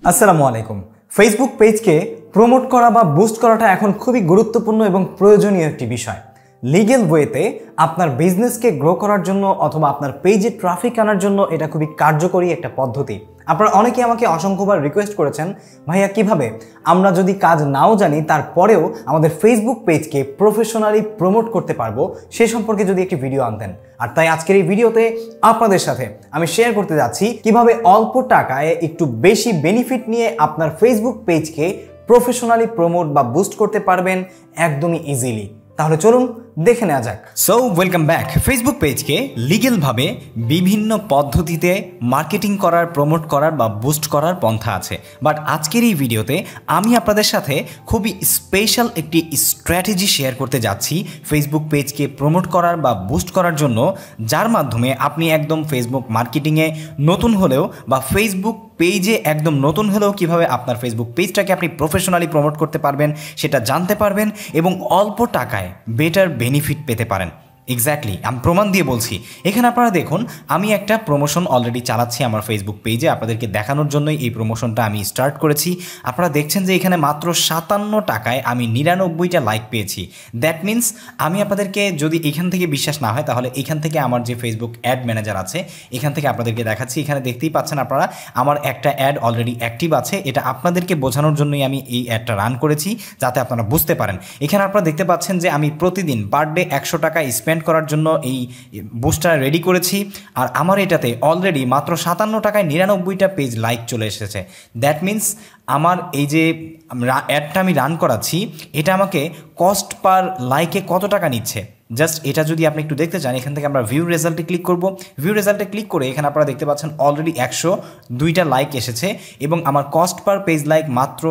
আসসালামু আলাইকুম। Facebook পেজকে promote করা বা বুস্ট করাটা এখন খুবই গুরুত্বপূর্ণ এবং প্রয়োজনীয় একটি বিষয়। লিগ্যাল ওয়েতে আপনার বিজনেসকে গ্রো করার জন্য অথবা আপনার পেজে ট্রাফিক আনার জন্য এটা খুবই কার্যকরী একটা পদ্ধতি। আপনারা অনেকে আমাকে অসংখ্যবার রিকোয়েস্ট করেছেন, ভাইয়া কিভাবে আমরা যদি কাজ নাও জানি তারপরেও আমাদের ফেসবুক পেজকে প্রফেশনালি প্রমোট করতে পারবো, সে সম্পর্কে যদি একটি ভিডিও আনতেন। আর তাই আজকের এই ভিডিওতে আপনাদের সাথে আমি শেয়ার করতে যাচ্ছি কিভাবে অল্প টাকায় একটু বেশি বেনিফিট নিয়ে আপনার ফেসবুক পেজকে প্রফেশনালি প্রমোট বা বুস্ট করতে পারবেন একদমই ইজিলি। তাহলে চলুন দেখে নেওয়া যাক। So welcome back. ফেসবুক পেজকে লিগ্যালভাবে বিভিন্ন পদ্ধতিতে মার্কেটিং করার, প্রমোট করার বা বুস্ট করার পন্থা আছে। বাট আজকের এই ভিডিওতে আমি আপনাদের সাথে খুবই স্পেশাল একটি স্ট্র্যাটেজি শেয়ার করতে যাচ্ছি ফেসবুক পেজকে প্রমোট করার বা বুস্ট করার জন্য, যার মাধ্যমে আপনি একদম ফেসবুক মার্কেটিংয়ে নতুন হলেও বা ফেসবুক পেজে একদম নতুন হলেও কীভাবে আপনার ফেসবুক পেজটাকে আপনি প্রফেশনালি প্রমোট করতে পারবেন সেটা জানতে পারবেন এবং অল্প টাকায় বেটার বেনিফিট পেতে পারেন। এক্স্যাক্টলি, আমি প্রমাণ দিয়ে বলছি। এখানে আপনারা দেখুন, আমি একটা প্রমোশন অলরেডি চালাচ্ছি আমার ফেসবুক পেজে, আপনাদেরকে দেখানোর জন্যই এই প্রমোশনটা আমি স্টার্ট করেছি। আপনারা দেখছেন যে এখানে মাত্র 57 টাকায় আমি 99টা লাইক পেয়েছি। দ্যাট মিন্স আমি আপনাদেরকে, যদি এখান থেকে বিশ্বাস না হয় তাহলে এখান থেকে আমার যে ফেসবুক অ্যাড ম্যানেজার আছে এখান থেকে আপনাদেরকে দেখাচ্ছি। এখানে দেখতেই পাচ্ছেন আপনারা আমার একটা অ্যাড অলরেডি অ্যাক্টিভ আছে। এটা আপনাদেরকে বোঝানোর জন্যই আমি এই অ্যাডটা রান করেছি, যাতে আপনারা বুঝতে পারেন। এখানে আপনারা দেখতে পাচ্ছেন যে আমি প্রতিদিন পার ডে 100 টাকা স্পেন্ড করার জন্য এই বুস্টার রেডি করেছি। আর আমার এটাতে অলরেডি মাত্র 57 টাকায় 99টা পেজ লাইক চলে এসেছে। দ্যাট মিন্স আমার এই যে অ্যাডটা আমি রান করাচ্ছি এটা আমাকে কস্ট পার লাইকে কত টাকা নিচ্ছে, জাস্ট এটা যদি আপনি একটু দেখতে চান, এখান থেকে আমরা ভিউ রেজাল্টে ক্লিক করব। ভিউ রেজাল্টে ক্লিক করে এখানে আপনারা দেখতে পাচ্ছেন অলরেডি 102টা লাইক এসেছে এবং আমার কস্ট পার পেজ লাইক মাত্র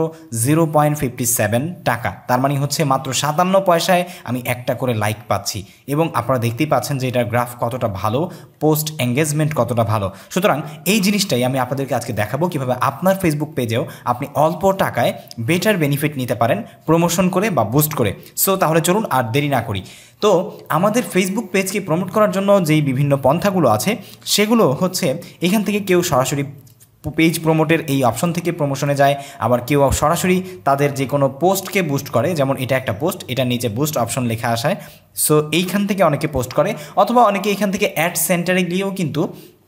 0.57 টাকা। তার মানে হচ্ছে মাত্র 57 পয়সায় আমি একটা করে লাইক পাচ্ছি। এবং আপনারা দেখতেই পাচ্ছেন যে এটার গ্রাফ কতটা ভালো, পোস্ট এঙ্গেজমেন্ট কতটা ভালো। সুতরাং এই জিনিসটাই আমি আপনাদেরকে আজকে দেখাবো কীভাবে আপনার ফেসবুক পেজেও আপনি অল্প টাকায় বেটার বেনিফিট নিতে পারেন প্রমোশন করে বা বুস্ট করে। সো তাহলে চলুন আর দেরি না করি। তো আমাদের ফেসবুক পেজকে প্রমোট করার জন্য যেই বিভিন্ন পন্থাগুলো আছে সেগুলো হচ্ছে, এখান থেকে কেউ সরাসরি পেজ প্রমোটের এই অপশন থেকে প্রমোশনে যায়, আবার কেউ সরাসরি তাদের যে কোনো পোস্টকে বুস্ট করে, যেমন এটা একটা পোস্ট, এটার নিচে বুস্ট অপশন লেখা আসায়। সো এইখান থেকে অনেকে পোস্ট করে, অথবা অনেকে এখান থেকে অ্যাড সেন্টারে গিয়েও কিন্তু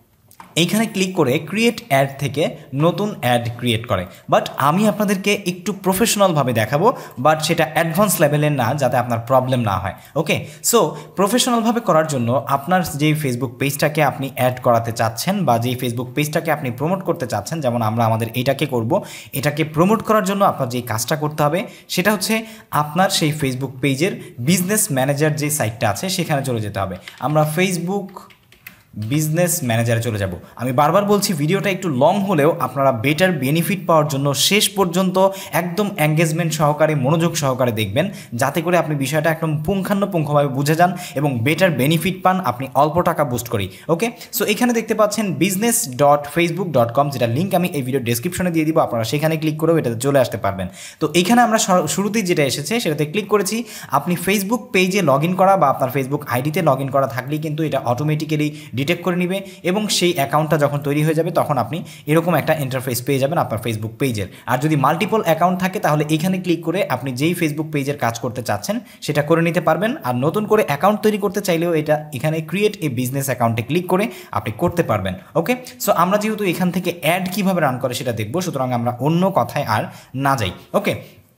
এইখানে ক্লিক করে ক্রিয়েট অ্যাড থেকে নতুন অ্যাড ক্রিয়েট করে। বাট আমি আপনাদেরকে একটু প্রফেশনালভাবে দেখাবো, বাট সেটা অ্যাডভান্স লেভেলের না, যাতে আপনার প্রবলেম না হয়। ওকে, সো প্রফেশনালভাবে করার জন্য আপনার যেই ফেসবুক পেজটাকে আপনি অ্যাড করাতে চাচ্ছেন বা যেই ফেসবুক পেজটাকে আপনি প্রমোট করতে চাচ্ছেন, যেমন আমরা আমাদের এটাকে করব, এটাকে প্রমোট করার জন্য আপনার যেই কাজটা করতে হবে সেটা হচ্ছে আপনার সেই ফেসবুক পেজের বিজনেস ম্যানেজার যে সাইটটা আছে সেখানে চলে যেতে হবে। আমরা ফেসবুক বিজনেস ম্যানেজারে চলে যাব। আমি বারবার বলছি, ভিডিওটা একটু লং হলেও আপনারা বেটার বেনিফিট পাওয়ার জন্য শেষ পর্যন্ত একদম এঙ্গেজমেন্ট সহকারে, মনোযোগ সহকারে দেখবেন, যাতে করে আপনি বিষয়টা একদম পুঙ্খানুপুঙ্খভাবে বুঝে যান এবং বেটার বেনিফিট পান আপনি অল্প টাকা বুস্ট করি। ওকে, সো এখানে দেখতে পাচ্ছেন business.facebook.com, যেটা লিঙ্ক আমি এই ভিডিও ডেসক্রিপশনে দিয়ে দিব, আপনারা সেখানে ক্লিক করেও এটাতে চলে আসতে পারবেন। তো এখানে আমরা শুরুতেই যেটা এসেছে সেটাতে ক্লিক করেছি। আপনি ফেসবুক পেজে লগ ইন করা বা আপনার ফেসবুক আইডিতে লগ ইন করা থাকলেই কিন্তু এটা অটোমেটিক্যালি ডিটেক্ট করে নিবে এবং সেই অ্যাকাউন্টটা যখন তৈরি হয়ে যাবে তখন আপনি এরকম একটা ইন্টারফেস পেয়ে যাবেন আপনার ফেসবুক পেজের। আর যদি মাল্টিপল অ্যাকাউন্ট থাকে তাহলে এখানে ক্লিক করে আপনি যেই ফেসবুক পেজের কাজ করতে চাচ্ছেন সেটা করে নিতে পারবেন। আর নতুন করে অ্যাকাউন্ট তৈরি করতে চাইলেও এটা এখানে ক্রিয়েট এ বিজনেস অ্যাকাউন্টে ক্লিক করে আপনি করতে পারবেন। ওকে, সো আমরা যেহেতু এখান থেকে অ্যাড কীভাবে রান করে সেটা দেখবো, সুতরাং আমরা অন্য কথায় আর না যাই। ওকে,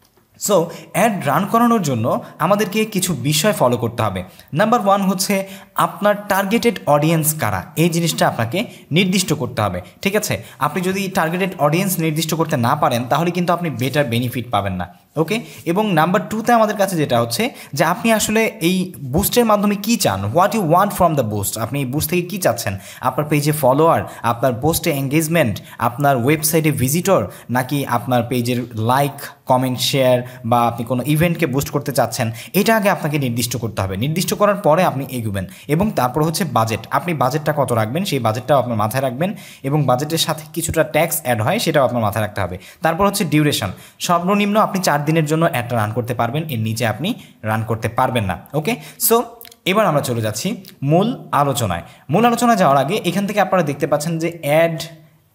সো অ্যাড রান করানোর জন্য আমাদেরকে কিছু বিষয় ফলো করতে হবে। নাম্বার 1 হচ্ছে আপনার টার্গেটেড অডিয়েন্স কারা, এই জিনিসটা আপনাকে নির্দিষ্ট করতে হবে। ঠিক আছে, আপনি যদি টার্গেটেড অডিয়েন্স নির্দিষ্ট করতে না পারেন তাহলে কিন্তু আপনি বেটার বেনিফিট পাবেন না। ওকে, এবং নাম্বার 2তে আমাদের কাছে যেটা হচ্ছে যে আপনি আসলে এই বুস্টের মাধ্যমে কী চান, what you want from the boost, আপনি এই বুস্ট থেকে কী চাচ্ছেন, আপনার পেজে ফলোয়ার, আপনার পোস্টে এঙ্গেজমেন্ট, আপনার ওয়েবসাইটে ভিজিটর, নাকি আপনার পেজের লাইক, কমেন্ট, শেয়ার, বা আপনি কোনো ইভেন্টকে বুস্ট করতে চাচ্ছেন, এটা আগে আপনাকে নির্দিষ্ট করতে হবে। নির্দিষ্ট করার পরে আপনি এগোবেন। এবং তারপর হচ্ছে বাজেট, আপনি বাজেটটা কত রাখবেন সেই বাজেটটাও আপনার মাথায় রাখবেন এবং বাজেটের সাথে কিছুটা ট্যাক্স অ্যাড হয় সেটাও আপনার মাথায় রাখতে হবে। তারপর হচ্ছে ডিউরেশন, সর্বনিম্ন আপনি 4 দিনের জন্য অ্যাডটা রান করতে পারবেন, এর নিচে আপনি রান করতে পারবেন না। ওকে, সো এবার আমরা চলে যাচ্ছি মূল আলোচনায়। মূল আলোচনায় যাওয়ার আগে এখান থেকে আপনারা দেখতে পাচ্ছেন যে অ্যাড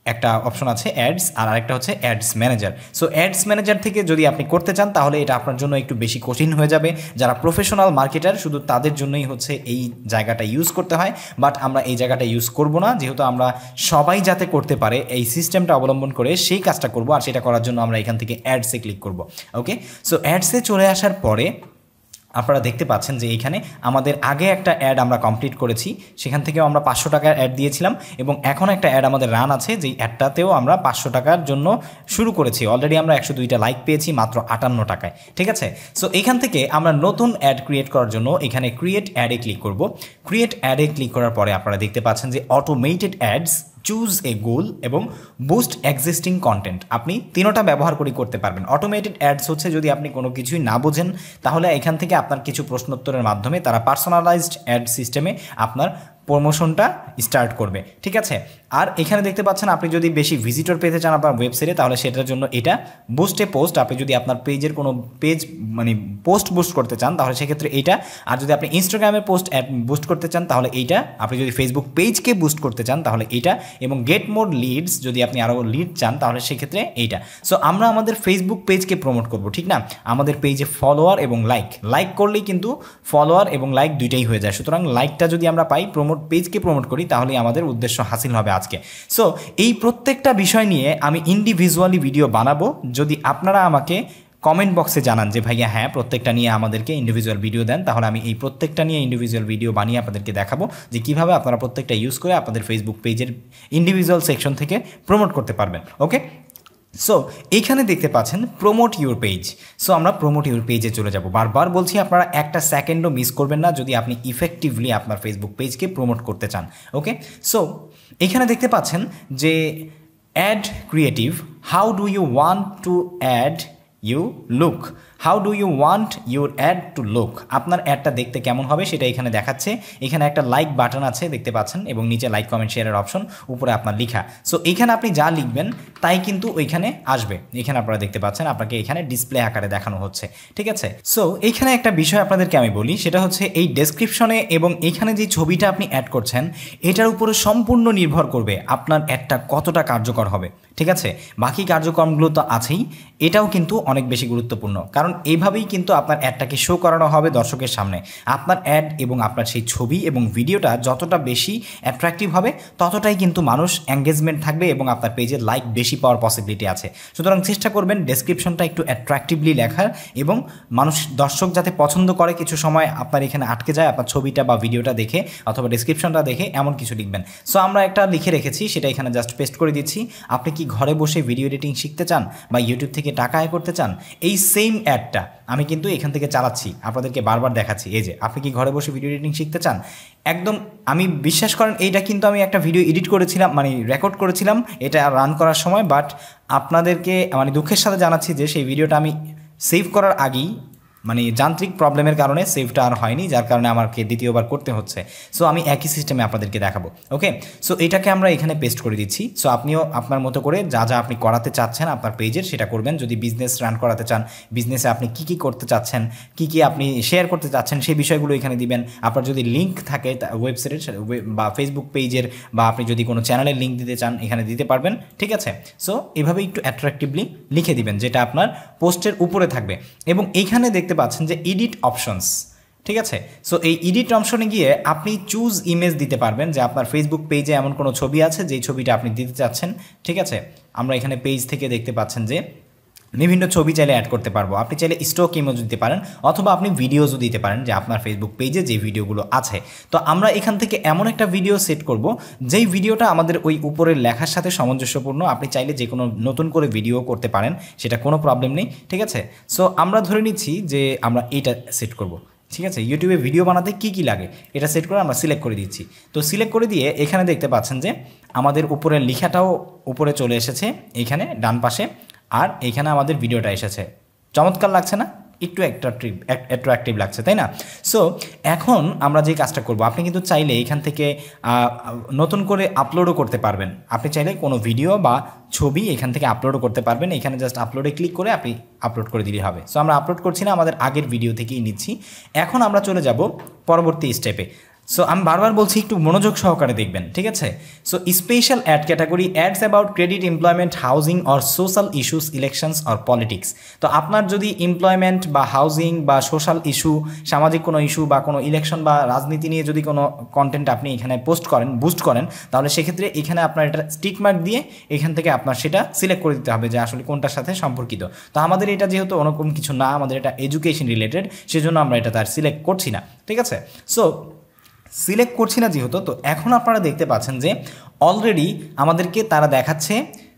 একটা অপশন আছে অ্যাডস, আর আরেকটা হচ্ছে ads manager. So ads manager থেকে যদি আপনি করতে চান তাহলে এটা আপনার জন্য একটু বেশি কঠিন হয়ে যাবে। যারা প্রফেশনাল মার্কেটার শুধু তাদের জন্যই হচ্ছে এই জায়গাটা ইউজ করতে হয়, বাট আমরা এই জায়গাটা ইউজ করব না, যেহেতু আমরা সবাই যাতে করতে পারে এই সিস্টেমটা অবলম্বন করে সেই কাজটা করব, আর সেটা করার জন্য আমরা এখান থেকে অ্যাডসে ক্লিক করব। ওকে, সো অ্যাডসে চলে আসার পরে আপনারা দেখতে পাচ্ছেন যে এখানে আমাদের আগে একটা অ্যাড আমরা কমপ্লিট করেছি, সেখান থেকেও আমরা 500 টাকার অ্যাড দিয়েছিলাম, এবং এখন একটা অ্যাড আমাদের রান আছে যেই অ্যাডটাতেও আমরা 500 টাকার জন্য শুরু করেছি। অলরেডি আমরা 102টা লাইক পেয়েছি মাত্র 58 টাকায়। ঠিক আছে, সো এখান থেকে আমরা নতুন অ্যাড ক্রিয়েট করার জন্য এখানে ক্রিয়েট অ্যাডে ক্লিক করব। ক্রিয়েট অ্যাডে ক্লিক করার পরে আপনারা দেখতে পাচ্ছেন যে automated ads, choose a goal এবং বুস্ট এক্সিস্টিং কন্টেন্ট, আপনি তিনোটা ব্যবহার করে করতে পারবেন। অটোমেটেড অ্যাডস হচ্ছে যদি আপনি কোনো কিছুই না বোঝেন তাহলে এখান থেকে আপনার কিছু প্রশ্নোত্তরের মাধ্যমে তারা পার্সোনালাইজড অ্যাড সিস্টেমে আপনার প্রমোশনটা স্টার্ট করবে। ঠিক আছে, আর এখানে দেখতে পাচ্ছেন আপনি যদি বেশি ভিজিটর পেতে চান আপনার ওয়েবসাইটে তাহলে সেটার জন্য এটা বুস্টে পোস্ট, আপনি যদি আপনার পেজের কোনো পেজ মানে পোস্ট বুস্ট করতে চান তাহলে সেক্ষেত্রে এইটা, আর যদি আপনি ইনস্টাগ্রামে পোস্ট বুস্ট করতে চান তাহলে এইটা, আপনি যদি ফেসবুক পেজকে বুস্ট করতে চান তাহলে এইটা, এবং গেট মোর লিডস যদি আপনি আরও লিড চান তাহলে সেক্ষেত্রে এইটা। সো আমরা আমাদের ফেসবুক পেজকে প্রমোট করব, ঠিক না? আমাদের পেজে ফলোয়ার এবং লাইক করলেই কিন্তু ফলোয়ার এবং লাইক দুইটাই হয়ে যায়। সুতরাং লাইকটা যদি আমরা পাই, পেজকে প্রমোট করি, তাহলেই আমাদের উদ্দেশ্য হাসিল হবে আজকে। সো এই প্রত্যেকটা বিষয় নিয়ে আমি ইন্ডিভিজুয়ালি ভিডিও বানাবো। যদি আপনারা আমাকে কমেন্ট বক্সে জানান যে ভাইয়া হ্যাঁ প্রত্যেকটা নিয়ে আমাদেরকে ইন্ডিভিজুয়াল ভিডিও দেন, তাহলে আমি এই প্রত্যেকটা নিয়ে ইন্ডিভিজুয়াল ভিডিও বানিয়ে আপনাদেরকে দেখাবো যে কীভাবে আপনারা প্রত্যেকটা ইউজ করে আপনাদের ফেসবুক পেজের ইন্ডিভিজুয়াল সেকশন থেকে প্রমোট করতে পারবেন। ওকে, সো এইখানে দেখতে পাচ্ছেন প্রমোট ইউর পেজ। সো আমরা প্রমোট ইউর পেজে চলে যাব। বারবার বলছি আপনারা একটা সেকেন্ডও মিস করবেন না যদি আপনি ইফেক্টিভলি আপনার ফেসবুক পেজকে প্রমোট করতে চান। ওকে, সো এখানে দেখতে পাচ্ছেন যে ad creative, how do you want to ad you look, how do you want your ad to look, আপনার অ্যাডটা দেখতে কেমন হবে সেটা এখানে দেখাচ্ছে। এখানে একটা লাইক বাটন আছে দেখতে পাচ্ছেন, এবং নিচে লাইক কমেন্ট শেয়ারের অপশন, উপরে আপনার লেখা। সো এখানে আপনি যা লিখবেন তাই কিন্তু ওইখানে আসবে। এখানে আপনারা দেখতে পাচ্ছেন আপনাকে এখানে ডিসপ্লে আকারে দেখানো হচ্ছে। ঠিক আছে, সো এইখানে একটা বিষয় আপনাদেরকে আমি বলি, সেটা হচ্ছে এই ডেসক্রিপশনে এবং এখানে যে ছবিটা আপনি অ্যাড করছেন এটার উপরে সম্পূর্ণ নির্ভর করবে আপনার অ্যাডটা কতটা কার্যকর হবে। ঠিক আছে, বাকি কার্যক্রমগুলো তো আছেই, এটাও কিন্তু অনেক বেশি গুরুত্বপূর্ণ, কারণ এইভাবেই কিন্তু আপনার অ্যাডটাকে শো করানো হবে দর্শকের সামনে। আপনার অ্যাড এবং আপনার সেই ছবি এবং ভিডিওটা যতটা বেশি অ্যাট্রাকটিভ হবে ততটাই কিন্তু মানুষ এঙ্গেজমেন্ট থাকবে এবং আপনার পেজের লাইক বেশি পাওয়ার পসিবিলিটি আছে। সুতরাং চেষ্টা করবেন ডেসক্রিপশনটা একটু অ্যাট্রাকটিভলি লেখার, এবং দর্শক যাতে পছন্দ করে, কিছু সময় আপনার এখানে আটকে যায় আপনার ছবিটা বা ভিডিওটা দেখে অথবা ডেসক্রিপশনটা দেখে, এমন কিছু লিখবেন। সো আমরা একটা লিখে রেখেছি, সেটা এখানে জাস্ট পেস্ট করে দিচ্ছি। আপনি কি ঘরে বসে ভিডিও এডিটিং শিখতে চান বা ইউটিউব থেকে টাকা আয় করতে চান? এই সেম অ্যাডটা আমি কিন্তু এখান থেকে চালাচ্ছি, আপনাদেরকে বারবার দেখাচ্ছি। এই যে আপনি কি ঘরে বসে ভিডিও এডিটিং শিখতে চান, একদম আমি বিশ্বাস করেন এইটা কিন্তু আমি একটা ভিডিও এডিট করেছিলাম, মানে রেকর্ড করেছিলাম এটা রান করার সময়, বাট আপনাদেরকে মানে দুঃখের সাথে জানাচ্ছি যে সেই ভিডিওটা আমি সেভ করার আগেই মানে যান্ত্রিক প্রবলেমের কারণে সেভটা আর হয়নি, যার কারণে আমাকে দ্বিতীয়বার করতে হচ্ছে। সো আমি একই সিস্টেমে আপনাদেরকে দেখাবো। ওকে, সো এটাকে আমরা এখানে পেস্ট করে দিচ্ছি। সো আপনিও আপনার মতো করে যা যা আপনি করাতে চাচ্ছেন আপনার পেজের সেটা করবেন। যদি বিজনেস রান করাতে চান, বিজনেসে আপনি কী কী করতে চাচ্ছেন, কী কী আপনি শেয়ার করতে চাচ্ছেন সেই বিষয়গুলো এখানে দিবেন। আপনার যদি লিঙ্ক থাকে ওয়েবসাইটের বা ফেসবুক পেজের, বা আপনি যদি কোনো চ্যানেলের লিঙ্ক দিতে চান এখানে দিতে পারবেন। ঠিক আছে, সো এভাবে একটু অ্যাট্রাকটিভলি লিখে দিবেন যেটা আপনার পোস্টের উপরে থাকবে। এবং এইখানে দেখতে পাচ্ছেন যে এডিট অপশনস। ঠিক আছে, সো এই এডিট অপশনে গিয়ে আপনি চুজ ইমেজ দিতে পারবেন, যে আপনার ফেসবুক পেজে এমন কোনো ছবি আছে যেই ছবিটা আপনি দিতে চাচ্ছেন। ঠিক আছে, আমরা এখানে পেজ থেকে দেখতে পাচ্ছেন যে বিভিন্ন ছবি চাইলে অ্যাড করতে পারবো। আপনি চাইলে স্টক ইমেজ দিতে পারেন, অথবা আপনি ভিডিওজও দিতে পারেন, যে আপনার ফেসবুক পেজে যে ভিডিওগুলো আছে। তো আমরা এখান থেকে এমন একটা ভিডিও সেট করব যেই ভিডিওটা আমাদের ওই উপরের লেখার সাথে সামঞ্জস্যপূর্ণ। আপনি চাইলে যে কোনো নতুন করে ভিডিও করতে পারেন, সেটা কোনো প্রবলেম নেই। ঠিক আছে, সো আমরা ধরে নিচ্ছি যে আমরা এইটা সেট করব। ঠিক আছে, ইউটিউবে ভিডিও বানাতে কী কী লাগে এটা সেট করে আমরা সিলেক্ট করে দিচ্ছি। তো সিলেক্ট করে দিয়ে এখানে দেখতে পাচ্ছেন যে আমাদের উপরের লেখাটাও উপরে চলে এসেছে এইখানে ডান পাশে, আর এইখানে আমাদের ভিডিওটা এসেছে। চমৎকার লাগছে না? একটু অ্যাট্রাকটিভ লাগছে, তাই না? সো এখন আমরা যে কাজটা করব, আপনি কিন্তু চাইলে এখান থেকে নতুন করে আপলোডও করতে পারবেন। আপনি চাইলে কোনো ভিডিও বা ছবি এখান থেকে আপলোডও করতে পারবেন। এখানে জাস্ট আপলোডে ক্লিক করে আপনি আপলোড করে দিলেই হবে। সো আমরা আপলোড করছি না, আমাদের আগের ভিডিও থেকেই নিচ্ছি। এখন আমরা চলে যাব পরবর্তী স্টেপে। সো আমি বারবার বলছি একটু মনোযোগ সহকারে দেখবেন, ঠিক আছে? So special ad category ads about credit, employment, housing or social issues, elections or politics. তো আপনার যদি এমপ্লয়মেন্ট বা হাউজিং বা সোশ্যাল ইস্যু, সামাজিক কোনো ইস্যু বা কোনো ইলেকশন বা রাজনীতি নিয়ে যদি কোনো কন্টেন্ট আপনি এখানে পোস্ট করেন, বুস্ট করেন, তাহলে সেক্ষেত্রে এখানে আপনার এটা স্টিক মার্ক দিয়ে এখান থেকে আপনার সেটা সিলেক্ট করে দিতে হবে যে আসলে কোনটার সাথে সম্পর্কিত। তো আমাদের এটা যেহেতু ওরকম কিছু না, আমাদের এটা এডুকেশন রিলেটেড, সেজন্য আমরা এটা তার সিলেক্ট করছি না, ঠিক আছে? সো সিলেক্ট করছি না যেহেতু, তো এখন আপনারা দেখতে পাচ্ছেন যে অলরেডি আমাদেরকে তারা দেখাচ্ছে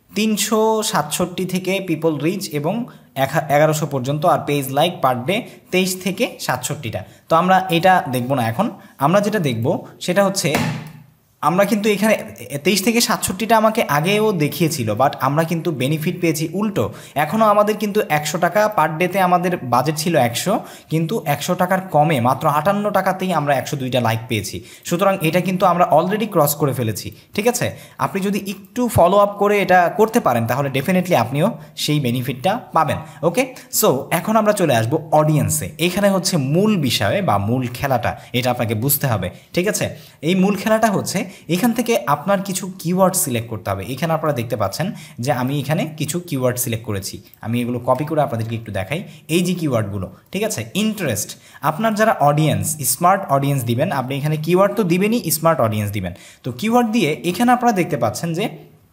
367 থেকে পিপল রিচ এবং 1100 পর্যন্ত, আর পেজ লাইক পার ডে 23 থেকে 67টা। তো আমরা এটা দেখব না এখন, আমরা যেটা দেখব সেটা হচ্ছে আমরা কিন্তু এখানে 23 থেকে 67টা আমাকে আগেও দেখিয়েছিল, বাট আমরা কিন্তু বেনিফিট পেয়েছি উল্টো। এখনও আমাদের কিন্তু 100 টাকা পার ডেতে আমাদের বাজেট ছিল 100, কিন্তু 100 টাকার কমে মাত্র 58 টাকাতেই আমরা 102টা লাইক পেয়েছি। সুতরাং এটা কিন্তু আমরা অলরেডি ক্রস করে ফেলেছি, ঠিক আছে? আপনি যদি একটু ফলো আপ করে এটা করতে পারেন তাহলে ডেফিনেটলি আপনিও সেই বেনিফিটটা পাবেন। ওকে, সো এখন আমরা চলে আসবো অডিয়েন্সে। এখানে হচ্ছে মূল বিষয় বা মূল খেলাটা, এটা আপনাকে বুঝতে হবে, ঠিক আছে? এই মূল খেলাটা হচ্ছে এখান থেকে আপনার কিছু কিওয়ার্ড সিলেক্ট করতে হবে। এখানে আপনারা দেখতে পাচ্ছেন যে আমি এখানে কিছু কিওয়ার্ড সিলেক্ট করেছি, আমি এগুলো কপি করে আপনাদেরকে একটু দেখাই। এই যে কিওয়ার্ডগুলো, ঠিক আছে? ইন্টারেস্ট, আপনার যারা অডিয়েন্স, স্মার্ট অডিয়েন্স দিবেন, আপনি এখানে কিওয়ার্ড তো দিবেনই, স্মার্ট অডিয়েন্স দিবেন। তো কিওয়ার্ড দিয়ে এখানে আপনারা দেখতে পাচ্ছেন যে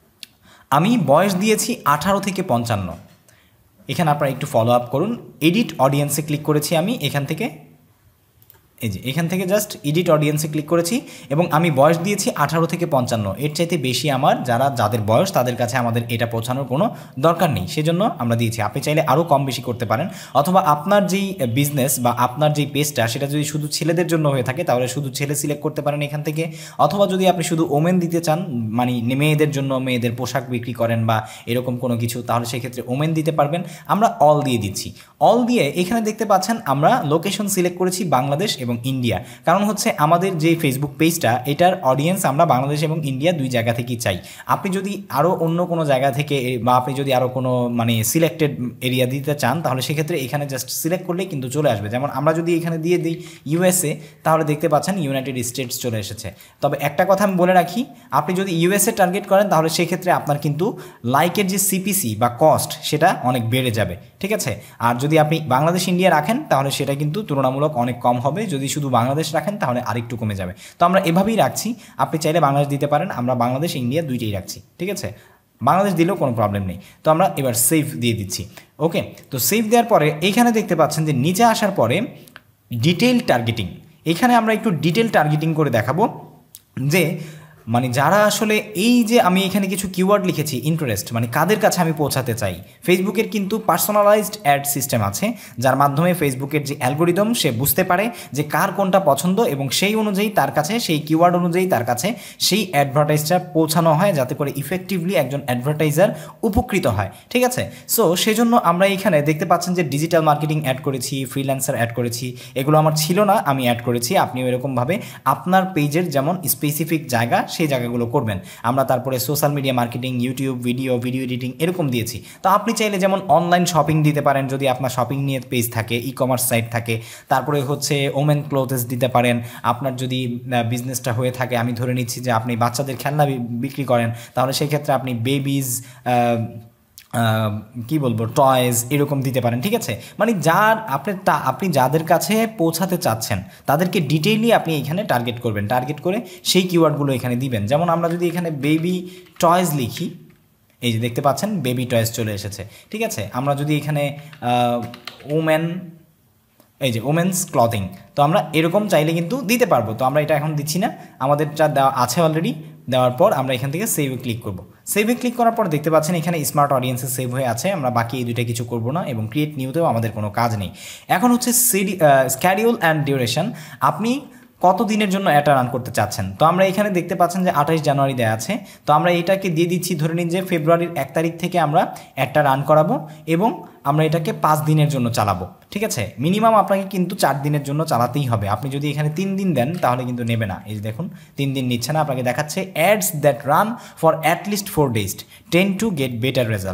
আমি বয়স দিয়েছি 18 থেকে 55। এখানে আপনারা একটু ফলো আপ করুন। এডিট অডিয়েন্সে ক্লিক করেছি আমি এখান থেকে, এই যে এখান থেকে জাস্ট এডিট অডিয়েন্সে ক্লিক করেছি এবং আমি বয়স দিয়েছি 18 থেকে 55। এর চাইতে বেশি আমার যাদের বয়স তাদের কাছে আমাদের এটা পৌঁছানোর কোনো দরকার নেই, সেজন্য আমরা দিয়েছি। আপনি চাইলে আরও কম বেশি করতে পারেন, অথবা আপনার যেই বিজনেস বা আপনার যেই পেজটা সেটা যদি শুধু ছেলেদের জন্য হয়ে থাকে তাহলে শুধু ছেলে সিলেক্ট করতে পারেন এখান থেকে, অথবা যদি আপনি শুধু ওমেন দিতে চান, মানে মেয়েদের জন্য, মেয়েদের পোশাক বিক্রি করেন বা এরকম কোনো কিছু, তাহলে সেক্ষেত্রে ওমেন দিতে পারবেন। আমরা অল দিয়ে দিচ্ছি। অল দিয়ে এখানে দেখতে পাচ্ছেন আমরা লোকেশন সিলেক্ট করেছি বাংলাদেশ এবং ইন্ডিয়া, কারণ হচ্ছে আমাদের যে ফেসবুক পেজটা এটার অডিয়েন্স আমরা বাংলাদেশ এবং ইন্ডিয়া দুই জায়গা থেকেই চাই। আপনি যদি আরও অন্য কোনো জায়গা থেকে বা আপনি যদি আরও কোনো মানে সিলেক্টেড এরিয়া দিতে চান তাহলে সেক্ষেত্রে এখানে জাস্ট সিলেক্ট করলেই কিন্তু চলে আসবে। যেমন আমরা যদি এখানে দিয়ে দিই ইউএসএ, তাহলে দেখতে পাচ্ছেন ইউনাইটেড স্টেটস চলে এসেছে। তবে একটা কথা আমি বলে রাখি, আপনি যদি ইউএসএ টার্গেট করেন তাহলে সেক্ষেত্রে আপনার কিন্তু লাইকের যে সিপিসি বা কস্ট সেটা অনেক বেড়ে যাবে, ঠিক আছে? আর যদি আপনি বাংলাদেশ ইন্ডিয়া রাখেন তাহলে সেটা কিন্তু তুলনামূলক অনেক কম হবে, যদি শুধু বাংলাদেশ রাখেন তাহলে আরেকটু কমে যাবে। তো আমরা এভাবেই রাখছি, আপনি চাইলে বাংলাদেশ দিতে পারেন, আমরা বাংলাদেশ ইন্ডিয়া দুইটাই রাখছি, ঠিক আছে? বাংলাদেশ দিলেও কোনো প্রবলেম নেই। তো আমরা এবার সেভ দিয়ে দিচ্ছি। ওকে, তো সেভ দেওয়ার পরে এইখানে দেখতে পাচ্ছেন যে নিচে আসার পরে ডিটেইল টার্গেটিং, এখানে আমরা একটু ডিটেইল টার্গেটিং করে দেখাবো যে মানে যারা আসলে এই যে আমি এখানে কিছু কিওয়ার্ড লিখেছি ইন্টারেস্ট, মানে কাদের কাছে আমি পৌঁছাতে চাই। ফেসবুকের কিন্তু পার্সোনালাইজড অ্যাড সিস্টেম আছে, যার মাধ্যমে ফেসবুকের যে অ্যালগোরিদম সে বুঝতে পারে যে কার কোনটা পছন্দ এবং সেই অনুযায়ী তার কাছে, সেই কিওয়ার্ড অনুযায়ী তার কাছে সেই অ্যাডভার্টাইজটা পৌঁছানো হয়, যাতে করে ইফেক্টিভলি একজন অ্যাডভার্টাইজার উপকৃত হয়, ঠিক আছে? সো সেজন্য আমরা এখানে দেখতে পাচ্ছেন যে ডিজিটাল মার্কেটিং অ্যাড করেছি, ফ্রিল্যান্সার অ্যাড করেছি, এগুলো আমার ছিল না, আমি অ্যাড করেছি। আপনিও এরকমভাবে আপনার পেজের যেমন স্পেসিফিক জায়গা সেই জায়গাগুলো করবেন। আমরা তারপরে social media marketing, YouTube video editing এরকম দিয়েছি। তো আপনি চাইলে যেমন অনলাইন শপিং দিতে পারেন যদি আপনার শপিং নিয়ে পেজ থাকে, ই কমার্স সাইট থাকে। তারপরে হচ্ছে ওমেন ক্লোথেস দিতে পারেন। আপনার যদি বিজনেসটা হয়ে থাকে, আমি ধরে নিচ্ছি যে আপনি বাচ্চাদের খেলনা বিক্রি করেন, তাহলে সেই ক্ষেত্রে আপনি বেবিজ কি বলবো টয়েস এরকম দিতে পারেন, ঠিক আছে? মানে যার আপনি যাদের কাছে পৌঁছাতে চাচ্ছেন তাদেরকে ডিটেইলি আপনি এখানে টার্গেট করবেন, টার্গেট করে সেই কিওয়ার্ডগুলো এখানে দিবেন। যেমন আমরা যদি এখানে বেবি টয়েস লিখি, এই যে দেখতে পাচ্ছেন বেবি টয়েস চলে এসেছে, ঠিক আছে? আমরা যদি এখানে ওমেন, এই যে ওমেন্স ক্লথিং, তো আমরা এরকম চাইলে কিন্তু দিতে পারবো। তো আমরা এটা এখন দিচ্ছি না, আমাদেরটা দেওয়া আছে অলরেডি। দেওয়ার পর আমরা এখান থেকে সেভে ক্লিক করব। সেভে ক্লিক করার পর দেখতে পাচ্ছেন এখানে স্মার্ট অডিয়েন্সে সেভ হয়ে আছে। আমরা বাকি এই দুইটা কিছু করব না এবং ক্রিয়েট নিউতেও আমাদের কোনো কাজ নেই। এখন হচ্ছে স্ক্যাডিউল অ্যান্ড ডিউরেশন, আপনি কত দিনের জন্য এটা রান করতে চাচ্ছেন। তো আমরা এখানে দেখতে পাচ্ছেন যে 28 জানুয়ারি দেওয়া আছে। তো আমরা এটাকে দিয়ে দিচ্ছি, ধরে নিন যে ফেব্রুয়ারির 1 তারিখ থেকে আমরা একটা রান করাবো এবং আমরা এটাকে 5 দিনের জন্য চালাবো, ঠিক আছে? মিনিমাম আপনাকে কিন্তু 4 দিনের জন্য চালাতেই হবে। আপনি যদি এখানে 3 দিন দেন তাহলে কিন্তু নেবে না। এই যে দেখুন 3 দিন নিচ্ছে না, আপনাকে দেখাচ্ছে ads that run for at least 4 days tend to get better result.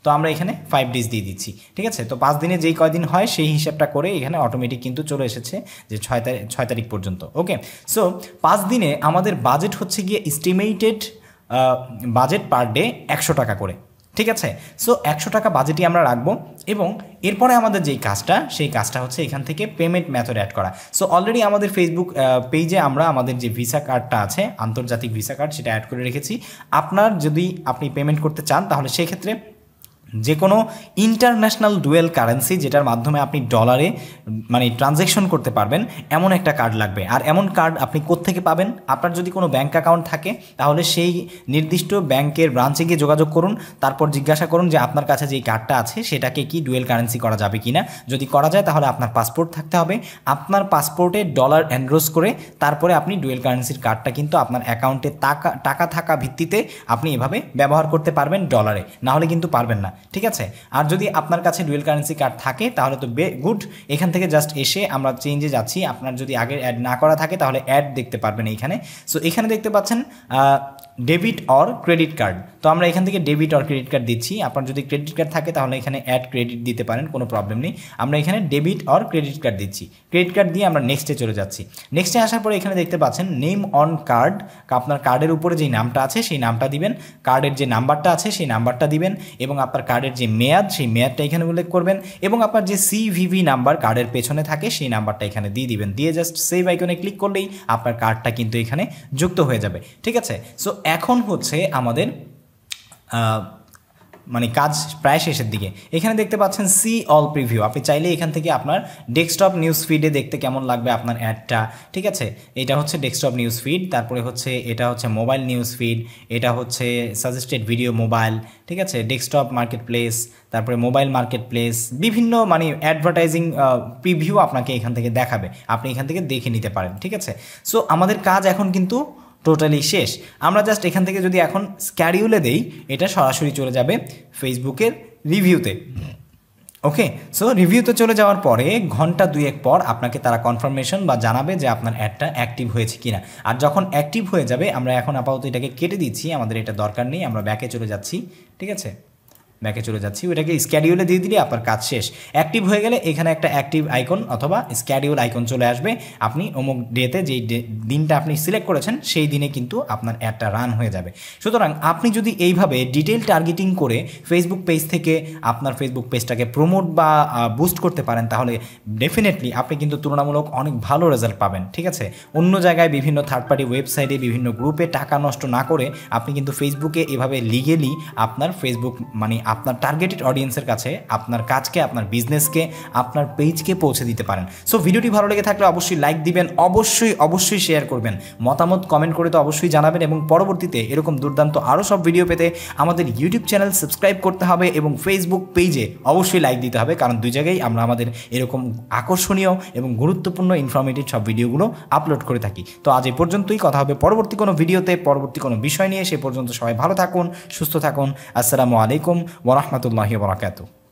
তো আমরা এখানে 5 ডেজ দিয়ে দিচ্ছি, ঠিক আছে। তো 5 দিনে যেই কয়দিন হয় সেই হিসাবটা করে এখানে অটোমেটিক কিন্তু চলে এসেছে যে 6 তারিখ পর্যন্ত। ওকে, সো 5 দিনে আমাদের বাজেট হচ্ছে গিয়ে এস্টিমেটেড বাজেট পার ডে 100 টাকা করে, ঠিক আছে। সো 100 টাকা বাজেটই আমরা রাখবো এবং এরপরে আমাদের যেই কাজটা সেই কাজটা হচ্ছে এখান থেকে পেমেন্ট মেথড অ্যাড করা। সো অলরেডি আমাদের ফেসবুক পেজে আমরা আমাদের যে ভিসা কার্ডটা আছে আন্তর্জাতিক ভিসা কার্ড সেটা অ্যাড করে রেখেছি। আপনার যদি আপনি পেমেন্ট করতে চান তাহলে সেক্ষেত্রে যে কোনো ইন্টারন্যাশনাল ডুয়েল কারেন্সি যেটার মাধ্যমে আপনি ডলারে মানে ট্রানজ্যাকশন করতে পারবেন এমন একটা কার্ড লাগবে। আর এমন কার্ড আপনি কোত্থেকে পাবেন? আপনার যদি কোনো ব্যাঙ্ক অ্যাকাউন্ট থাকে তাহলে সেই নির্দিষ্ট ব্যাংকের ব্রাঞ্চে গিয়ে যোগাযোগ করুন, তারপর জিজ্ঞাসা করুন যে আপনার কাছে যেই কার্ডটা আছে সেটাকে কি ডুয়েল কারেন্সি করা যাবে কি না। যদি করা যায় তাহলে আপনার পাসপোর্ট থাকতে হবে, আপনার পাসপোর্টে ডলার এনরোজ করে তারপরে আপনি ডুয়েল কারেন্সির কার্ডটা কিন্তু আপনার অ্যাকাউন্টে টাকা থাকা ভিত্তিতে আপনি এভাবে ব্যবহার করতে পারবেন ডলারে, না হলে কিন্তু পারবেন না, ঠিক আছে। আর যদি আপনার কাছে ডুয়েল কারেন্সি কার্ড থাকে তাহলে তো গুড, এখান থেকে জাস্ট এসে আমরা চেঞ্জে যাচ্ছি। আপনার যদি আগের অ্যাড না করা থাকে তাহলে অ্যাড দেখতে পারবেন এইখানে। সো এখানে দেখতে পাচ্ছেন ডেবিট অর ক্রেডিট কার্ড, তো আমরা এখান থেকে ডেবিট অর ক্রেডিট কার্ড দিচ্ছি। আপনার যদি ক্রেডিট কার্ড থাকে তাহলে এখানে অ্যাড ক্রেডিট দিতে পারেন, কোনো প্রবলেম নেই। আমরা এখানে ডেবিট অর ক্রেডিট কার্ড দিচ্ছি। ক্রেডিট কার্ড দিয়ে আমরা নেক্সটে চলে যাচ্ছি। নেক্সটে আসার পরে এখানে দেখতে পাচ্ছেন নেম অন কার্ড, আপনার কার্ডের উপরে যেই নামটা আছে সেই নামটা দিবেন, কার্ডের যে নাম্বারটা আছে সেই নাম্বারটা দিবেন এবং আপনার কার্ডের যে মেয়াদ সেই মেয়াদটা এখানে উল্লেখ করবেন এবং আপনার যে সিভিভি নাম্বার কার্ডের পেছনে থাকে সেই নাম্বারটা এখানে দিয়ে দিবেন। দিয়ে জাস্ট সেভ আইকনে ক্লিক করলেই আপনার কার্ডটা কিন্তু এখানে যুক্ত হয়ে যাবে, ঠিক আছে। সো এখন হচ্ছে আমাদের মানে কাজ প্রায় শেষের দিকে। এখানে দেখতে পাচ্ছেন সি অল প্রিভিউ, আপনি চাইলে এখান থেকে আপনার ডেস্কটপ নিউজ ফিডে দেখতে কেমন লাগবে আপনার অ্যাডটা, ঠিক আছে। এটা হচ্ছে ডেস্কটপ নিউজ ফিড, তারপরে হচ্ছে এটা হচ্ছে মোবাইল নিউজ ফিড, এটা হচ্ছে সাজেস্টেড ভিডিও মোবাইল, ঠিক আছে, ডেস্কটপ মার্কেট প্লেস, তারপরে মোবাইল মার্কেট প্লেস, বিভিন্ন মানে অ্যাডভার্টাইজিং প্রিভিউ আপনাকে এখান থেকে দেখাবে, আপনি এখান থেকে দেখে নিতে পারেন, ঠিক আছে। সো আমাদের কাজ এখন কিন্তু টোটালি শেষ। আমরা জাস্ট এখান থেকে যদি এখন স্ক্যাডিউলে দেই এটা সরাসরি চলে যাবে ফেসবুকের রিভিউতে। ওকে, সো রিভিউতে চলে যাওয়ার পরে ঘন্টা 2-1 পর আপনাকে তারা কনফার্মেশন বা জানাবে যে আপনার অ্যাডটা অ্যাক্টিভ হয়েছে কিনা। আর যখন অ্যাক্টিভ হয়ে যাবে আমরা এখন আপাতত এটাকে কেটে দিচ্ছি, আমাদের এটা দরকার নেই, আমরা ব্যাকে চলে যাচ্ছি, ঠিক আছে, ব্যাকে চলে যাচ্ছি। ওইটাকে স্ক্যাডিউলে দিয়ে দিলে আপনার কাজ শেষ। অ্যাক্টিভ হয়ে গেলে এখানে একটা অ্যাক্টিভ আইকন অথবা স্ক্যাডিউল আইকন চলে আসবে, আপনি অমুক ডেতে যেই দিনটা আপনি সিলেক্ট করেছেন সেই দিনে কিন্তু আপনার অ্যাডটা রান হয়ে যাবে। সুতরাং আপনি যদি এইভাবে ডিটেল টার্গেটিং করে ফেসবুক পেজ থেকে আপনার ফেসবুক পেজটাকে প্রমোট বা বুস্ট করতে পারেন তাহলে ডেফিনেটলি আপনি কিন্তু তুলনামূলক অনেক ভালো রেজাল্ট পাবেন, ঠিক আছে। অন্য জায়গায় বিভিন্ন থার্ড পার্টি ওয়েবসাইটে বিভিন্ন গ্রুপে টাকা নষ্ট না করে আপনি কিন্তু ফেসবুকে এভাবে লিগেলি আপনার ফেসবুক মানে আপনার টার্গেটেড অডিয়েন্সের কাছে আপনার কাজকে, আপনার বিজনেসকে, আপনার পেজকে পৌঁছে দিতে পারেন। সো ভিডিওটি ভালো লেগে থাকলে অবশ্যই লাইক দিবেন, অবশ্যই শেয়ার করবেন, মতামত কমেন্ট করে তো অবশ্যই জানাবেন এবং পরবর্তীতে এরকম দুর্দান্ত আরও সব ভিডিও পেতে আমাদের ইউটিউব চ্যানেল সাবস্ক্রাইব করতে হবে এবং ফেসবুক পেজে অবশ্যই লাইক দিতে হবে, কারণ দুই জায়গায় আমরা আমাদের এরকম আকর্ষণীয় এবং গুরুত্বপূর্ণ ইনফরমেটিভ সব ভিডিওগুলো আপলোড করে থাকি। তো আজ এই পর্যন্তই, কথা হবে পরবর্তী কোনো ভিডিওতে পরবর্তী কোনো বিষয় নিয়ে। সে পর্যন্ত সবাই ভালো থাকুন, সুস্থ থাকুন। আসসালামু আলাইকুম ওয়া রাহমাতুল্লাহি ওয়া বারাকাতুহু।